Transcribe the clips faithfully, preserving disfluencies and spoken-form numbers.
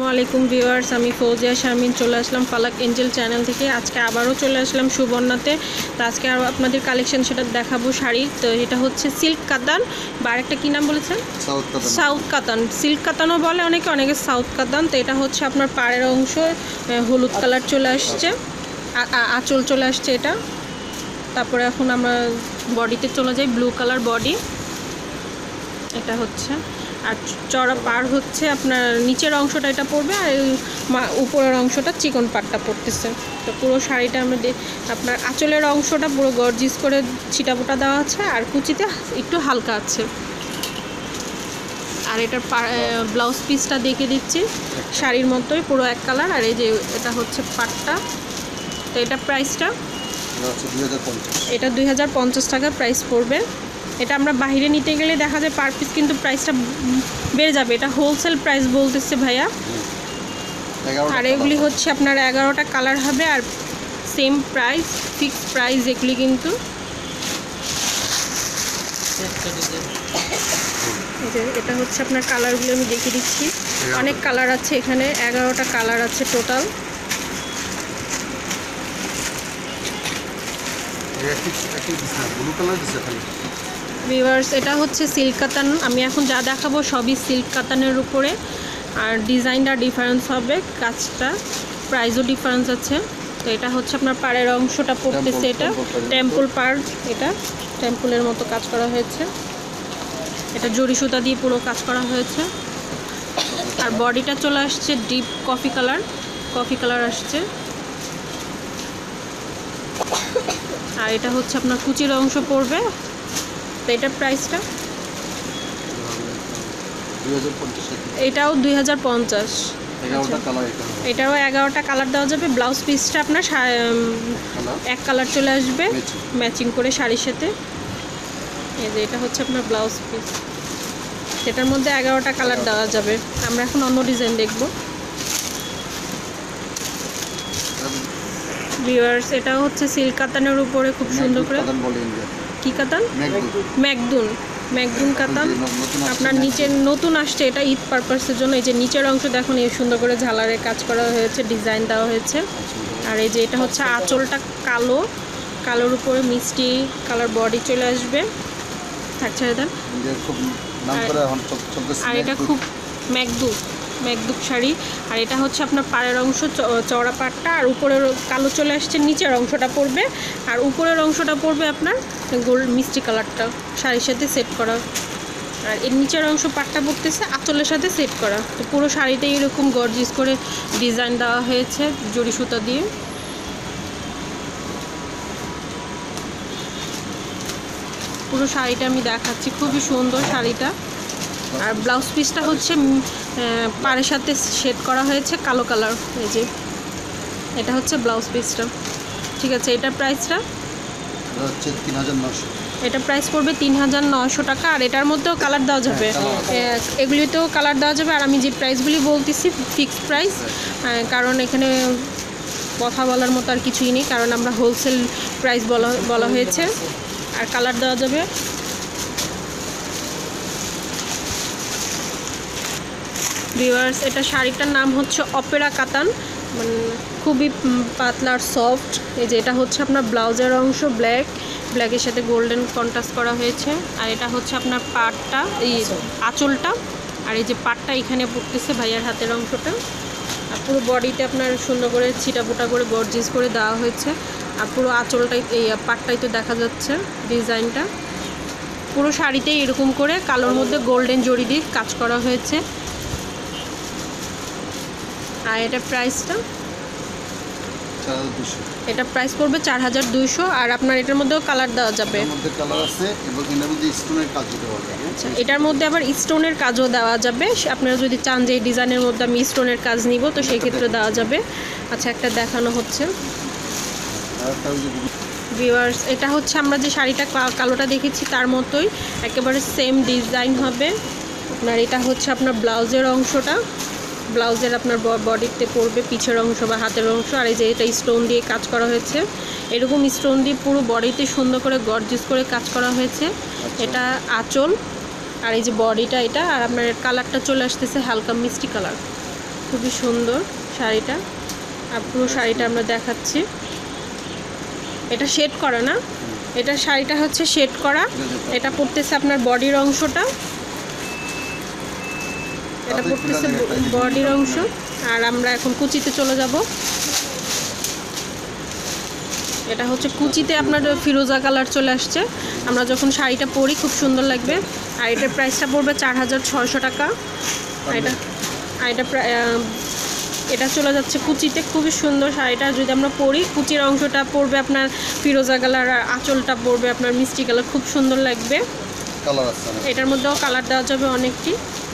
আলাইকুম ভিউয়ার্স, আমি ফৌজিয়া শারমিন চলে আসলাম ফালাক এঞ্জেল চ্যানেল থেকে। আজকে আবারও চলে আসলাম সুবর্ণাতে। তো আজকে আর আপনাদের কালেকশন সেটা দেখাবো শাড়ির। তো এটা হচ্ছে সিল্ক কাতান বা আরেকটা কী নাম বলেছেন? সাউথ কাতান। সিল্ক কাতানও বলে অনেকে, অনেকে সাউথ কাতান। তো এটা হচ্ছে আপনার পাড়ের অংশ হলুদ কালার চলে আসছে, আঁচল চলে আসছে এটা। তারপরে এখন আমরা বডিতে চলে যাই, ব্লু কালার বডি এটা হচ্ছে। আর চড়া পার হচ্ছে আপনার নিচের অংশটা এটা পড়বে, আর উপরের অংশটা চিকন পাটটা পড়তেছে। তো পুরো শাড়িটা আমরা আপনার আঁচলের অংশটা পুরো গর্জিস করে ছিটাপোটা দেওয়া আছে, আর কুচিতে একটু হালকা আছে। আর এটার ব্লাউজ পিসটা দেখে দিচ্ছি, শাড়ির মতোই পুরো এক কালার। আর এই যে এটা হচ্ছে পাটটা। তো এটা প্রাইসটা এটা দুই হাজার পঞ্চাশ টাকা প্রাইস পড়বে। এটা আমরা বাইরে নিতে গেলে দেখা যায় পার পিস কিন্তু প্রাইসটা বেড়ে যাবে। এটা হোলসেল প্রাইস বলতেছে ভাইয়া। আর এগুলি হচ্ছে আপনার এগারোটা কালার হবে, আর সেম প্রাইস, ফিক্সড প্রাইস এগুলি কিন্তু। এটা হচ্ছে আপনার কালারগুলো আমি দেখিয়ে দিচ্ছি, অনেক কালার আছে এখানে, এগারোটা কালার আছে টোটাল। ভিউয়ার্স, এটা হচ্ছে সিল্ক কাতান। আমি এখন যা দেখাবো সবই সিল্ক কাতানের উপরে, আর ডিজাইনটা ডিফারেন্স হবে, কাজটা প্রাইসও ডিফারেন্স আছে। তো এটা হচ্ছে আপনার পাড়ের অংশটা পড়তেছে, এটা টেম্পল পাড়, এটা টেম্পলের মতো কাজ করা হয়েছে। এটা জরি সুতা দিয়ে পুরো কাজ করা হয়েছে। আর বডিটা চলে আসছে deep coffee colour, coffee colour আসছে। আর এটা হচ্ছে আপনার কুচির অংশ পড়বে। তো এটার প্রাইসটা এটাও দুই হাজার পঞ্চাশ। এটাও এগারোটা কালার দেওয়া যাবে। ব্লাউজ পিসটা আপনার এক কালার চলে আসবে ম্যাচিং করে শাড়ির সাথে। এই যে এটা হচ্ছে আপনার ব্লাউজ পিস, সেটার মধ্যে এগারোটা কালার দেওয়া যাবে। আমরা এখন অন্য ডিজাইন দেখব ভিউয়ার্স। এটা হচ্ছে সিল্ক কাতানের উপরে খুব সুন্দর করে, কি কাতান? ম্যাকদুন, ম্যাকদুন কাতান। আপনার নিচের নতুন আসছে, এটা ঈদ পারপাসের জন্য। এই যে নিচের অংশ দেখুন, এই সুন্দর করে ঝালারের কাজ করা হয়েছে, ডিজাইন দেওয়া হয়েছে। আর এই যে এটা হচ্ছে আঁচলটা কালো, কালোর উপরে মিষ্টি কালার বডি চলে আসবে। আচ্ছা, আর এটা খুব ম্যাকদুক, ম্যাকদুক শাড়ি। আর এটা হচ্ছে আপনার পাড়ের অংশ চওড়া পাড়টা, আর উপরের কালো চলে আসছে, নিচের অংশটা পড়বে, আর উপরের অংশটা পড়বে আপনার গোল্ড মিষ্টি কালারটা শাড়ির সাথে সেট করা। আর এর নিচের অংশ পাটটা পড়তেছে আঁচলের সাথে সেট করা। তো পুরো শাড়িতে এরকম গর্জিস করে ডিজাইন দেওয়া হয়েছে জরি সুতা দিয়ে। পুরো শাড়িটা আমি দেখাচ্ছি, খুবই সুন্দর শাড়িটা। আর ব্লাউজ পিসটা হচ্ছে পাড়ের সাথে শেড করা হয়েছে কালো কালার। এই যে এটা হচ্ছে ব্লাউজ পিসটা। ঠিক আছে, এটার প্রাইসটা এটা প্রাইস পড়বে তিন হাজার নশো টাকা। আর এটার মধ্যেও কালার দেওয়া যাবে, এগুলিতেও কালার দেওয়া যাবে। আর আমি যে প্রাইসগুলি বলতেছি ফিক্সড প্রাইস, কারণ এখানে কথা বলার মতো আর কিছুই নেই, কারণ আমরা হোলসেল প্রাইস বলা বলা হয়েছে। আর কালার দেওয়া যাবে। ভিউয়ার্স, এটা শাড়িটার নাম হচ্ছে অপেরা কাতান, মানে খুবই পাতলা আর সফট। এই যে এটা হচ্ছে আপনার ব্লাউজের অংশ, ব্ল্যাক ব্ল্যাকের সাথে গোল্ডেন কন্ট্রাস্ট করা হয়েছে। আর এটা হচ্ছে আপনার পাটটা, এই আঁচলটা, আর এই যে পাটটা এখানে পড়তেছে ভাইয়ার হাতের অংশটা। আর পুরো বডিতে আপনার সুন্দর করে ছিটাপোটা করে গর্জিস করে দেওয়া হয়েছে। আর পুরো আঁচলটাই, এই পাটটাই তো দেখা যাচ্ছে ডিজাইনটা। পুরো শাড়িতেই এরকম করে কালোর মধ্যে গোল্ডেন জড়ি দিয়ে কাজ করা হয়েছে। আর এটা প্রাইসটা এটা প্রাইস পড়বে চার হাজার দুইশো। আর আপনার এটার মধ্যেও কালার দেওয়া যাবে। আচ্ছা, এটার মধ্যে আবার স্টোনের কাজও দেওয়া যাবে। আপনারা যদি চান যে এই ডিজাইনের মধ্যে আমি স্টোনের কাজ নিব, তো সেই ক্ষেত্রে দেওয়া যাবে। আচ্ছা, একটা দেখানো হচ্ছে ভিউয়ার্স। এটা হচ্ছে আমরা যে শাড়িটা কালোটা দেখেছি তার মতোই একেবারে সেম ডিজাইন হবে আপনার। এটা হচ্ছে আপনার ব্লাউজের অংশটা, ব্লাউজের আপনার বডিতে পড়বে পিছের অংশ বা হাতের অংশ। আর এই যে এটা স্টোন দিয়ে কাজ করা হয়েছে, এরকম স্টোন দিয়ে পুরো বডিতে সুন্দর করে গর্জিস করে কাজ করা হয়েছে। এটা আঁচল, আর এই যে বডিটা এটা। আর আপনার কালারটা চলে আসতেছে হালকা মিষ্টি কালার। খুবই সুন্দর শাড়িটা। আর পুরো শাড়িটা আমরা দেখাচ্ছি। এটা শেড করা না, এটা শাড়িটা হচ্ছে শেড করা। এটা পড়তেছে আপনার বডির অংশটা, এটা পড়তেছে বডির অংশ। আর আমরা এখন কুচিতে চলে যাব। এটা হচ্ছে কুচিতে আপনার ফিরোজা কালার চলে আসছে। আমরা যখন শাড়িটা পরি খুব সুন্দর লাগবে। আর এটার প্রাইসটা পড়বে চার হাজার ছয়শো টাকা। আর এটা আর এটা এটা চলে যাচ্ছে কুচিতে, খুবই সুন্দর শাড়িটা। যদি আমরা পরি, কুচির অংশটা পড়বে আপনার ফিরোজা কালার, আর আঁচলটা পড়বে আপনার মিষ্টি কালার, খুব সুন্দর লাগবে। এটার মধ্যেও কালার দেওয়া যাবে অনেকটি।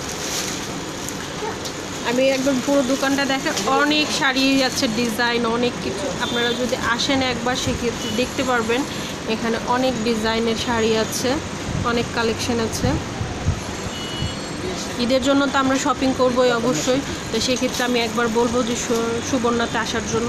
আমি একদম পুরো দোকানটা দেখে অনেক শাড়ি আছে, ডিজাইন অনেক কিছু। আপনারা যদি আসেন একবার সেক্ষেত্রে দেখতে পারবেন এখানে অনেক ডিজাইনের শাড়ি আছে, অনেক কালেকশন আছে। ঈদের জন্য তো আমরা শপিং করবোই অবশ্যই, তো সেক্ষেত্রে আমি একবার বলবো যে সুবর্ণাতে আসার জন্য।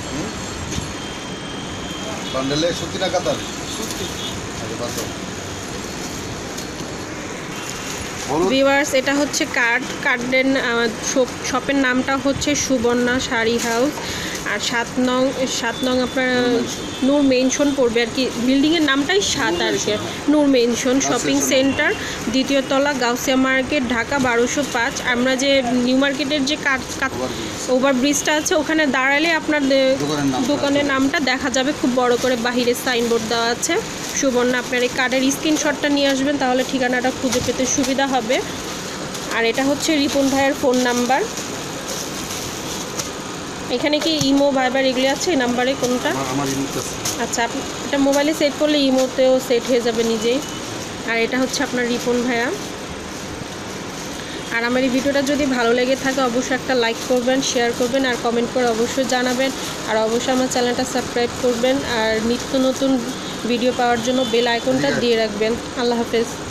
ভিউয়ার্স, এটা হচ্ছে কার্ড কার্ডের শপের নামটা হচ্ছে সুবর্ণা শাড়ি হাউস। আর সাত নং সাত নং আপনার নূর মেনশন পড়বে আর কি, বিল্ডিংয়ের নামটাই সাত আর কি, নূর মেনশন শপিং সেন্টার, দ্বিতীয় তলা, গাউসিয়া মার্কেট, ঢাকা বারোশো পাঁচ। আমরা যে নিউ মার্কেটের যে ওভারব্রিজটা আছে ওখানে দাঁড়ালে আপনার দোকানের নামটা দেখা যাবে, খুব বড় করে বাহিরে সাইনবোর্ড দেওয়া আছে সুবর্ণা। আপনার এই কার্ডের স্ক্রিনশটটা নিয়ে আসবেন, তাহলে ঠিকানাটা খুঁজে পেতে সুবিধা হবে। আর এটা হচ্ছে রিপন ভাইয়ের ফোন নাম্বার। এখানে কি ইমো ভাইবার এগুলি আছে এই নাম্বারে কোনটা? আচ্ছা, আপনি এটা মোবাইলে সেট করলে ইমোতেও সেট হয়ে যাবে নিজেই। আর এটা হচ্ছে আপনার রিপন ভাইয়া। আর আমার এই ভিডিওটা যদি ভালো লেগে থাকে অবশ্যই একটা লাইক করবেন, শেয়ার করবেন, আর কমেন্ট করে অবশ্যই জানাবেন। আর অবশ্যই আমার চ্যানেলটা সাবস্ক্রাইব করবেন। আর নিত্য নতুন ভিডিও পাওয়ার জন্য বেল আইকনটা দিয়ে রাখবেন। আল্লাহ হাফেজ।